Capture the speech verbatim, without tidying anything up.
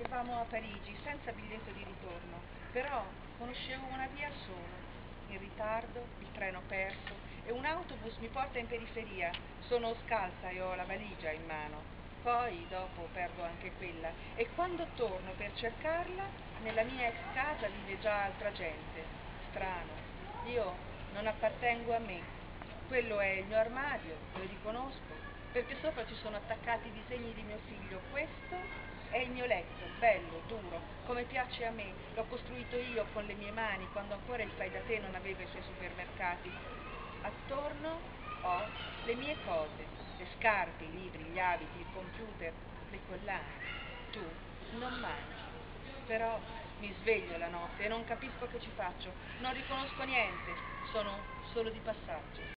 arrivavamo a Parigi senza biglietto di ritorno, però conoscevo una via solo. In ritardo, il treno perso e un autobus mi porta in periferia. Sono scalza e ho la valigia in mano. Poi dopo perdo anche quella e quando torno per cercarla, nella mia ex casa vive già altra gente. Strano, io non appartengo a me. Quello è il mio armadio, lo riconosco, perché sopra ci sono attaccati i disegni di mio figlio. Questo è il mio letto, bello, duro, come piace a me. L'ho costruito io con le mie mani quando ancora il fai da te non aveva i suoi supermercati. Attorno ho le mie cose, le scarpe, i libri, gli abiti, il computer, le collane. Tu non mangi. Però mi sveglio la notte e non capisco che ci faccio. Non riconosco niente, sono solo di passaggio.